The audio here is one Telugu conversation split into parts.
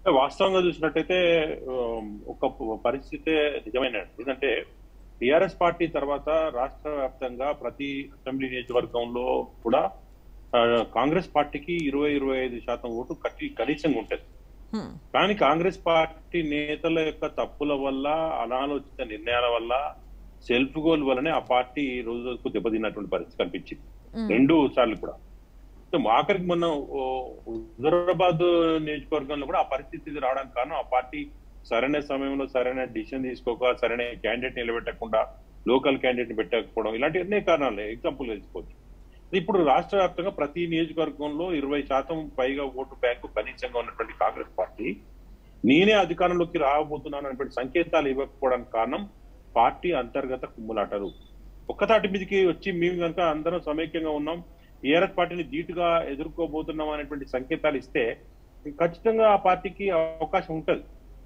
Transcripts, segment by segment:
వాస్తవంగా చూసినట్టయితే ఒక పరిస్థితే నిజమైనది. ఎందుకంటే టీఆర్ఎస్ పార్టీ తర్వాత రాష్ట్ర వ్యాప్తంగా ప్రతి అసెంబ్లీ నియోజకవర్గంలో కూడా కాంగ్రెస్ పార్టీకి 20-25% ఓటు కనీసంగా ఉంటది. హ్మ్. కానీ కాంగ్రెస్ పార్టీ నేతల యొక్క తప్పుల వల్ల, అనాలోచిత నిర్ణయాల వల్ల, సెల్ఫ్ గోల్ వల్లనే ఆ పార్టీ రోజు రోజుకు దెబ్బతిన్నటువంటి పరిస్థితి కనిపించింది. హ్మ్. 2 సార్లు కూడా. సో ఆఖరికి మొన్న హుజూరాబాద్ నియోజకవర్గంలో కూడా ఆ పరిస్థితి రావడానికి కారణం ఆ పార్టీ సరైన సమయంలో సరైన డిసిషన్ తీసుకోక, సరైన క్యాండిడేట్ నిలబెట్టకుండా, లోకల్ క్యాండిడేట్ పెట్టకపోవడం ఇలాంటి అన్ని కారణాలు ఎగ్జాంపుల్ తెలుసుకోవచ్చు. ఇప్పుడు రాష్ట్ర వ్యాప్తంగా ప్రతి నియోజకవర్గంలో 20% పైగా ఓటు బ్యాంకు కనీసంగా ఉన్నటువంటి కాంగ్రెస్ పార్టీ నేనే అధికారంలోకి రాబోతున్నాను అనేటువంటి సంకేతాలు ఇవ్వకపోవడానికి కారణం పార్టీ అంతర్గత కుమ్ములాటలు. ఒక్కతాటి మీదకి వచ్చి మేము కనుక అందరం సమైక్యంగా ఉన్నాం, టీఆర్ఎస్ పార్టీని ధీటుగా ఎదుర్కోబోతున్నాం అనేటువంటి సంకేతాలు ఇస్తే ఖచ్చితంగా ఆ పార్టీకి అవకాశం ఉంటది.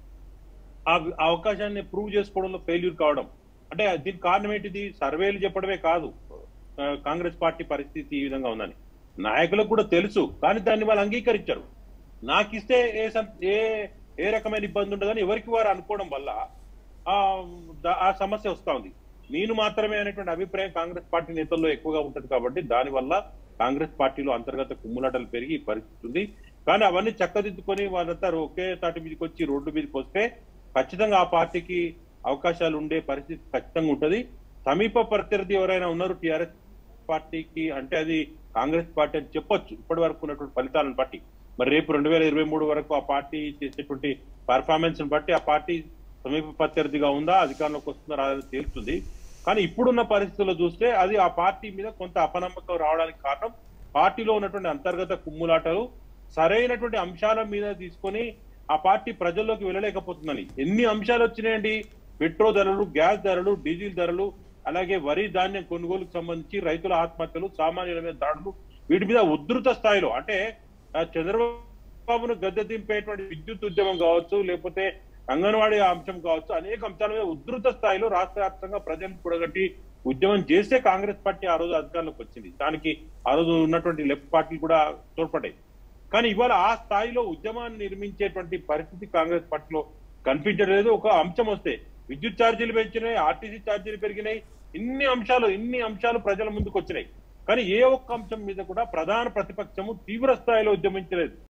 ఆ అవకాశాన్ని ప్రూవ్ చేసుకోవడంలో ఫెయిల్యూర్ కావడం. అంటే దీనికి కారణం ఏంటిది? సర్వేలు చెప్పడమే కాదు కాంగ్రెస్ పార్టీ పరిస్థితి ఈ విధంగా ఉందని. నాయకులకు కూడా తెలుసు, కానీ దాన్ని వాళ్ళు అంగీకరించారు. నాకిస్తే ఏ ఏ రకమైన ఇబ్బంది ఉండదని ఎవరికి వారు అనుకోవడం వల్ల ఆ ఆ సమస్య వస్తా ఉంది. నేను మాత్రమే అనేటువంటి అభిప్రాయం కాంగ్రెస్ పార్టీ నేతల్లో ఎక్కువగా ఉంటది కాబట్టి దానివల్ల కాంగ్రెస్ పార్టీలో అంతర్గత కుమ్ములాటలు పెరిగి ఈ పరిస్థితి ఉంది. కానీ అవన్నీ చక్కదిద్దుకొని వాళ్ళంతా ఒకే తాటి మీదకి వచ్చి రోడ్డు మీదకి వస్తే ఖచ్చితంగా ఆ పార్టీకి అవకాశాలు ఉండే పరిస్థితి ఖచ్చితంగా ఉంటది. సమీప ప్రత్యర్థి ఎవరైనా ఉన్నారు టీఆర్ఎస్ పార్టీకి అంటే అది కాంగ్రెస్ పార్టీ అని చెప్పొచ్చు ఇప్పటి వరకు ఉన్నటువంటి ఫలితాలను బట్టి. మరి రేపు 2023 వరకు ఆ పార్టీ చేసేటువంటి పర్ఫార్మెన్స్ బట్టి ఆ పార్టీ సమీప ప్రత్యర్థిగా ఉందా, అధికారంలోకి వస్తుందా రాదని తేలుతుంది. కానీ ఇప్పుడున్న పరిస్థితుల్లో చూస్తే అది ఆ పార్టీ మీద కొంత అపనమ్మకం రావడానికి కారణం పార్టీలో ఉన్నటువంటి అంతర్గత కుమ్ములాటలు, సరైనటువంటి అంశాల మీద తీసుకొని ఆ పార్టీ ప్రజల్లోకి వెళ్ళలేకపోతుందని. ఎన్ని అంశాలు వచ్చినాయండి? పెట్రోల్ ధరలు, గ్యాస్ ధరలు, డీజిల్ ధరలు, అలాగే వరి ధాన్యం కొనుగోలుకు సంబంధించి రైతుల ఆత్మహత్యలు, సామాన్యుల మీద దాడులు, వీటి మీద ఉధృత స్థాయిలో అంటే చంద్రబాబును గద్దె దింపేటువంటి విద్యుత్ ఉద్యమం కావచ్చు, లేకపోతే అంగన్వాడీ అంశం కావచ్చు, అనేక అంశాల మీద ఉధృత స్థాయిలో రాష్ట్ర వ్యాప్తంగా ప్రజలు కూడగట్టి ఉద్యమం చేస్తే కాంగ్రెస్ పార్టీ ఆ రోజు అధికారంలోకి వచ్చింది. దానికి ఆ రోజు ఉన్నటువంటి లెఫ్ట్ పార్టీలు కూడా తోడ్పడ్డాయి. కానీ ఇవాళ ఆ స్థాయిలో ఉద్యమాన్ని నిర్మించేటువంటి పరిస్థితి కాంగ్రెస్ పార్టీలో కనిపించలేదు. ఒక అంశం వస్తే విద్యుత్ ఛార్జీలు పెంచినాయి, ఆర్టీసీ ఛార్జీలు పెరిగినాయి, ఇన్ని అంశాలు ప్రజల ముందుకు వచ్చినాయి. కానీ ఏ ఒక్క అంశం మీద కూడా ప్రధాన ప్రతిపక్షము తీవ్ర స్థాయిలో ఉద్యమించలేదు.